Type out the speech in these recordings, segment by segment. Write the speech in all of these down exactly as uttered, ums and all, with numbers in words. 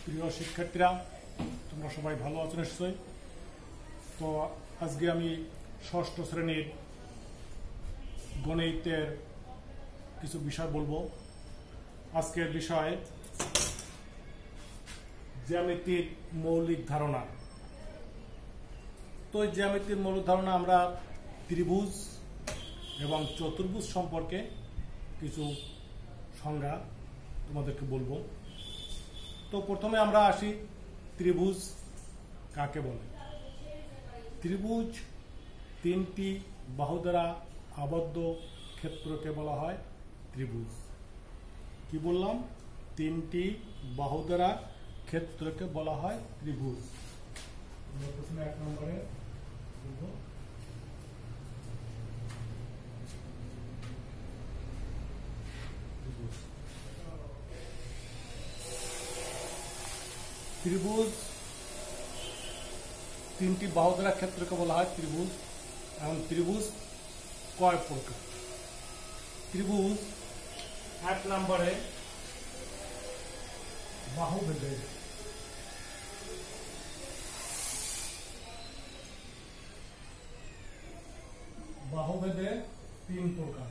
প্রিয় শিক্ষার্থীরা, তোমরা সবাই ভালো আছো নিশ্চয়ই। তো আজকে আমি ষষ্ঠ শ্রেণীর গণিতের কিছু বিষয় বলবো। আজকের বিষয় জ্যামিতির মৌলিক ধারণা। তো এই জ্যামিতির মৌলিক ধারণা আমরা ত্রিভুজ এবং চতুর্ভুজ সম্পর্কে কিছু সংজ্ঞা তোমাদেরকে বলবো। তো প্রথমে আমরা আসি ত্রিভুজ কাকে বলে। ত্রিভুজ তিনটি বাহু দ্বারা আবদ্ধ ক্ষেত্রকে বলা হয় ত্রিভুজ। কি বললাম? তিনটি বাহু দ্বারা ক্ষেত্রকে বলা হয় ত্রিভুজ। প্রথমে এক নম্বরে বলবো ত্রিভুজ তিনটি বাহু দ্বারা ক্ষেত্রকে বলা হয় ত্রিভুজ। এবং ত্রিভুজ কয় প্রকার? ত্রিভুজ এক নম্বরে বাহু ভেদে বাহু ভেদে তিন প্রকার।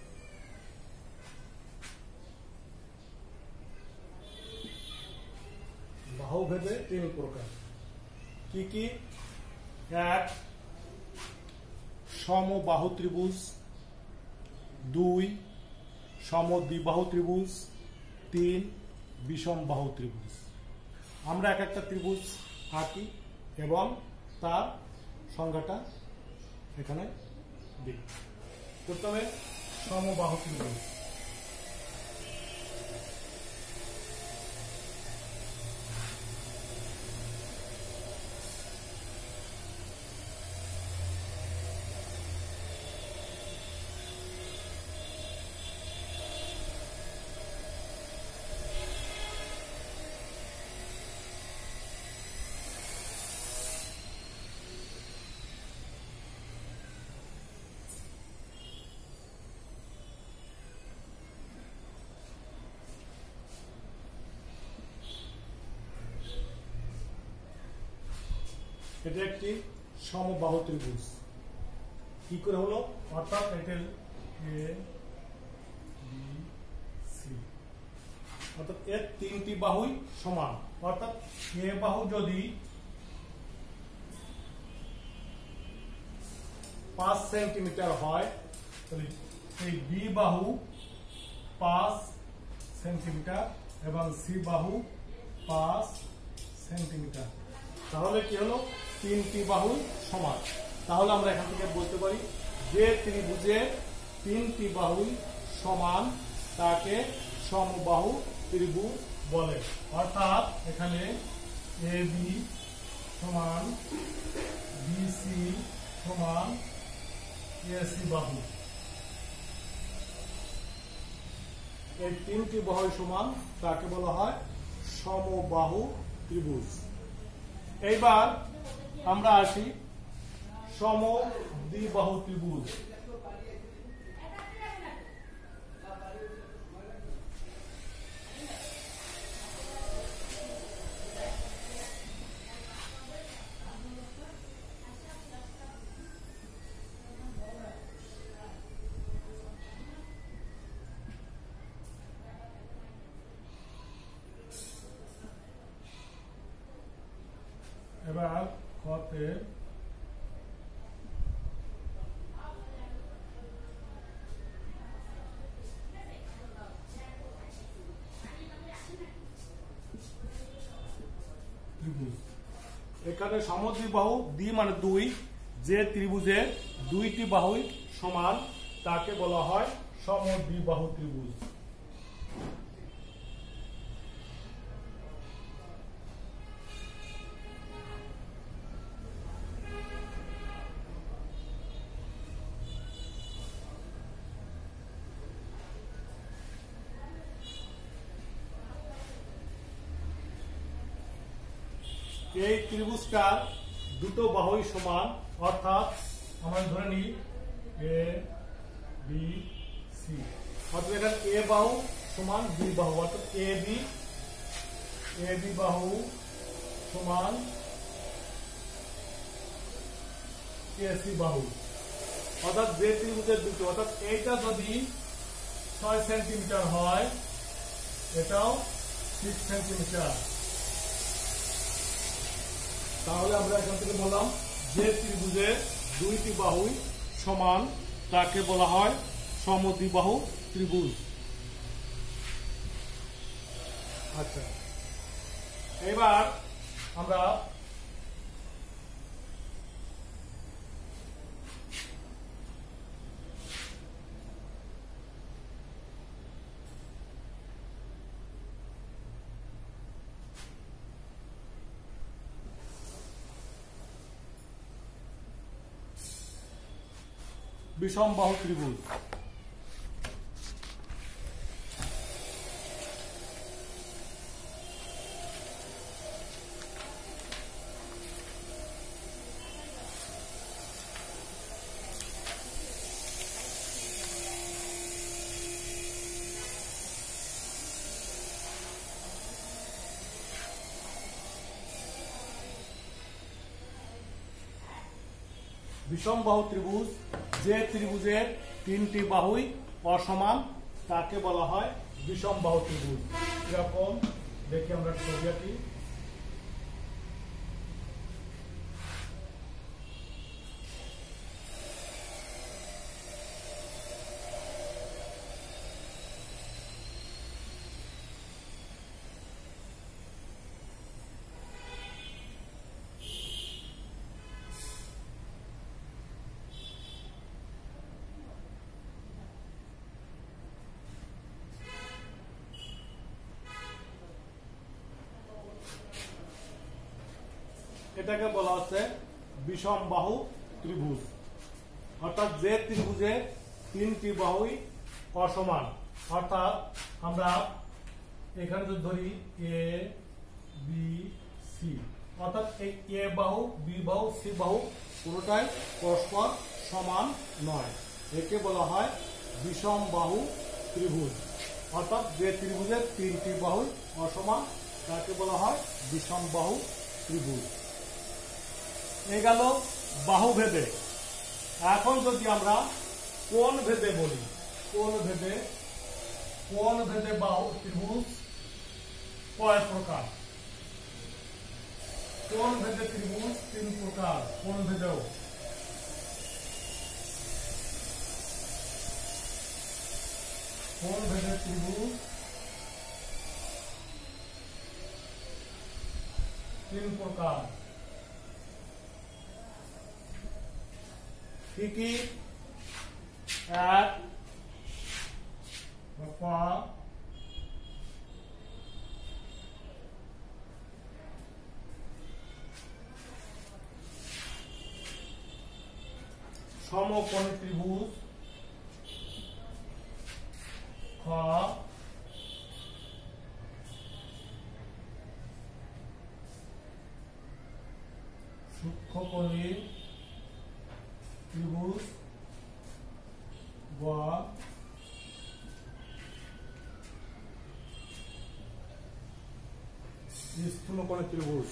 বাহু ভেদে তিন প্রকার কি কি? এক, সমবাহু ত্রিভুজ। দুই, সমদ্বিবাহু ত্রিভুজ। তিন, বিষম বাহু ত্রিভুজ। আমরা এক একটা ত্রিভুজ আঁকি এবং তার সংজ্ঞাটা এখানে দিই। প্রথমে সমবাহু ত্রিভুজ। এটা একটি সমবাহু ত্রিভুজ। কি করে হলো? অর্থাৎ এটা এ বি সি, অর্থাৎ এর তিনটি বাহুই সমান। অর্থাৎ এ বাহু যদি পাঁচ সেন্টিমিটার হয় তাহলে এই বি বাহু পাঁচ সেন্টিমিটার এবং সি বাহু পাঁচ সেন্টিমিটার। তাহলে কি হলো? তিনটি বাহু সমান। তাহলে আমরা এখান থেকে বলতে পারি যে ত্রিভুজের তিনটি বাহু সমান তাকে সমবাহু ত্রিভুজ বলে। অর্থাৎ এখানে এ বি সমান বি সি সমান এ সি বাহু, এই তিনটি বাহু সমান তাকে বলা হয় সমবাহু ত্রিভুজ। এইবার আমরা আসি সমদ্বিবাহু ত্রিভুজ। এবার কতে ত্রিভুজ। এখানে সমদ্বিবাহু, দ্বি মানে দুই, যে ত্রিভুজের দুইটি বাহুই সমান তাকে বলা হয় সমদ্বিবাহু ত্রিভুজ। এই ত্রিভুজটার দুটো বাহুই সমান। অর্থাৎ আমরা ধরে নিই এ বি সি, অর্থাৎ এখানে এ বাহু সমান বি বাহু, অর্থাৎ এ বি এ বি বাহু সমান এসি বাহু, অর্থাৎ যে ত্রিভুজের দুটো, অর্থাৎ এইটা যদি ছয় সেন্টিমিটার হয় এটাও সিক্স সেন্টিমিটার, তাহলে আমরা এখান থেকে বললাম যে ত্রিভুজের দুইটি বাহুই সমান তাকে বলা হয় সমদ্বিবাহু ত্রিভুজ। আচ্ছা, এবার আমরা বিষম বাহু ত্রিভুজ। বিষম বাহু ত্রিভুজ, যে ত্রিভুজের তিনটি বাহুই অসমান তাকে বলা হয় বিষম বাহু ত্রিভুজ। এরকম দেখি আমরা ছবি আঁকি। এটাকে বলা হচ্ছে বিষম বাহু ত্রিভুজ, অর্থাৎ যে ত্রিভুজের তিনটি বাহুই অসমান। অর্থাৎ আমরা এখানে যদি ধরি এ বি সি, অর্থাৎ এই এ বাহু, বি বাহু, সি বাহু পুরোটাই পরস্পর সমান নয়, একে বলা হয় বিষম বাহু ত্রিভুজ। অর্থাৎ যে ত্রিভুজের তিনটি বাহু অসমান তাকে বলা হয় বিষম বাহু ত্রিভুজ। এই গেল বাহু ভেদে। এখন যদি আমরা কোণ ভেদে বলি, কোণ ভেদে, কোণ ভেদে বাহু ত্রিভুজ কয় প্রকার? কোণ ভেদে ত্রিভুজ তিন প্রকার। কোণ ভেদেও কোণ ভেদে ত্রিভুজ তিন প্রকার। কি কি? এক, সমকোণী ত্রিভুজ। খ, সূক্ষ্মকোণী ত্রিভুজ। গ, স্থূলকোণী ত্রিভুজ।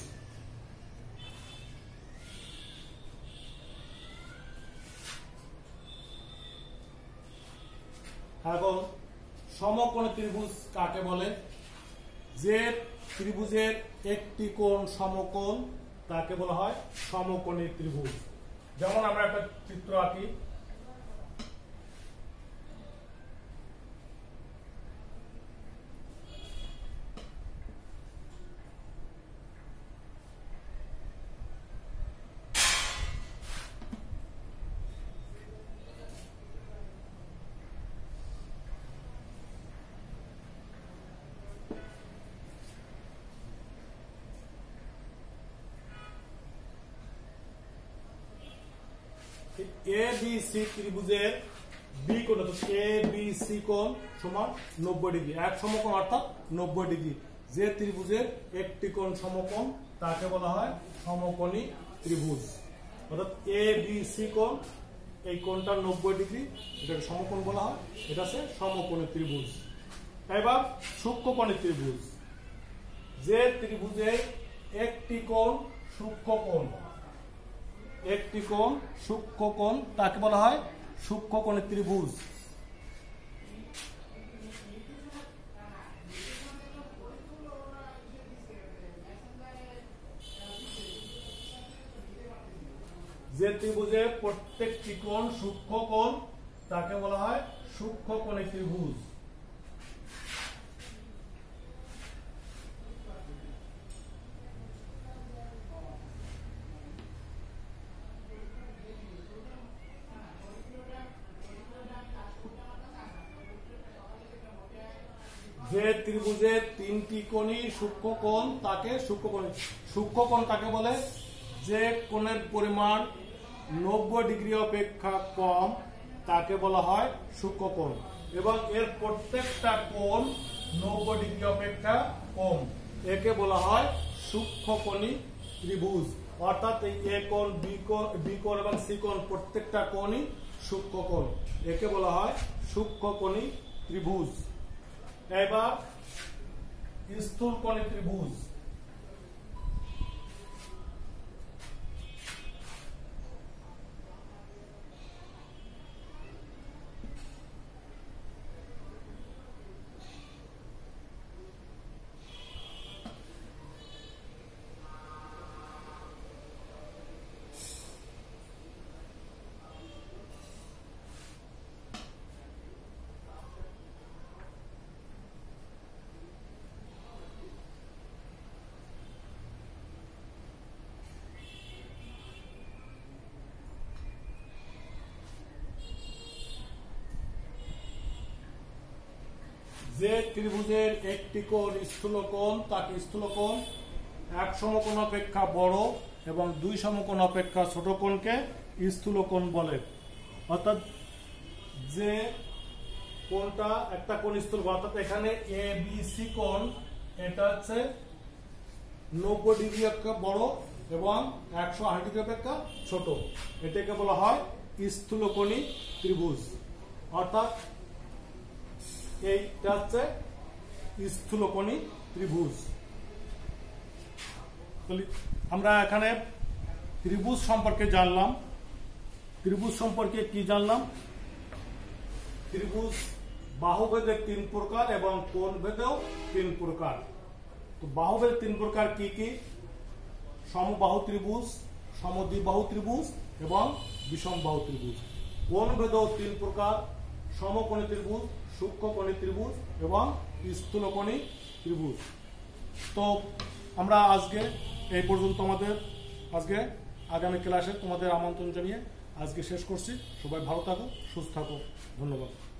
এখন সমকোণী ত্রিভুজ কাকে বলে? যে ত্রিভুজের একটি কোণ সমকোণ তাকে বলা হয় সমকোণী ত্রিভুজ। যেমন আমরা একটা চিত্র আঁকি। এ বি সি ত্রিভুজের বি কোণ, এ বি সি কোণ সমান নব্বই ডিগ্রি। এক সমকোণ অর্থাৎ নব্বই ডিগ্রি। যে ত্রিভুজের একটি কোণ সমকোণ তাকে বলা হয় সমকোণী ত্রিভুজ। অর্থাৎ এ বি সি কোণ, এই কোণটা নব্বই ডিগ্রি, এটাকে সমকোণ বলা হয়, এটা হচ্ছে সমকোণী ত্রিভুজ। এবার সূক্ষ্মকোণী ত্রিভুজ। যে ত্রিভুজে একটি কোণ সূক্ষ্ম কোণ, একটি কোণ সূক্ষ্ম কোণ তাকে বলা হয় সূক্ষ্ম কোণের ত্রিভুজ। যে ত্রিভুজে প্রত্যেকটি কোণ সূক্ষ্ম কোণ তাকে বলা হয় সূক্ষ্ম কোণের ত্রিভুজ। যে ত্রিভুজের তিনটি কোণই সূক্ষ্ম কোণ তাকে সূক্ষ্ম কোণ। সূক্ষ্ম কোণ তাকে বলে যে কোণের পরিমাণ নব্বই ডিগ্রি অপেক্ষা কম তাকে বলা হয় সূক্ষ্ম কোণ, এবং এর প্রত্যেকটা কোণ নব্বই ডিগ্রি অপেক্ষা কম, একে বলা হয় সূক্ষ্মকোণী ত্রিভুজ। অর্থাৎ এই এ কোণ, বি কোণ, বি কোণ এবং সি কোণ প্রত্যেকটা কোণই সূক্ষ্ম কোণ, একে বলা হয় সূক্ষ্মকোণী ত্রিভুজ। এবার স্থূলকোণী ত্রিভুজ। যে ত্রিভুজের একটি কোণ স্থূলকোণ তাকে স্থূলকোণ, এক সমকোণ অপেক্ষা বড় এবং দুই সমকোণ অপেক্ষা ছোট কোণকে স্থূলকোণ বলে। অর্থাৎ যে কোণটা একটা কোণ স্থূল, অর্থাৎ এখানে এ বি সি কোণ, এটা হচ্ছে নব্বই ডিগ্রি অপেক্ষা বড় এবং একশো আশি ডিগ্রি অপেক্ষা ছোট, এটাকে বলা হয় স্থূলকোণী ত্রিভুজ। অর্থাৎ এইটা হচ্ছে স্থূলকোণী ত্রিভুজ। আমরা এখানে ত্রিভুজ সম্পর্কে জানলাম। ত্রিভুজ সম্পর্কে কি জানলাম? ত্রিভুজ বাহুভেদে তিন প্রকার এবং কোণ ভেদেও তিন প্রকার। তো বাহুভেদ তিন প্রকার কি কি? সমবাহু ত্রিভুজ, সমদ্বিবাহু ত্রিভুজ এবং বিষমবাহু ত্রিভুজ। কোণ ভেদেও তিন প্রকার: সমকোণী ত্রিভুজ, সূক্ষ্মকোণী ত্রিভুজ এবং স্থূলকোণী ত্রিভুজ। তো আমরা আজকে এই পর্যন্ত, আমাদের আজকে আগামী ক্লাসে তোমাদের আমন্ত্রণ জানিয়ে আজকে শেষ করছি। সবাই ভালো থাকো, সুস্থ থাকো, ধন্যবাদ।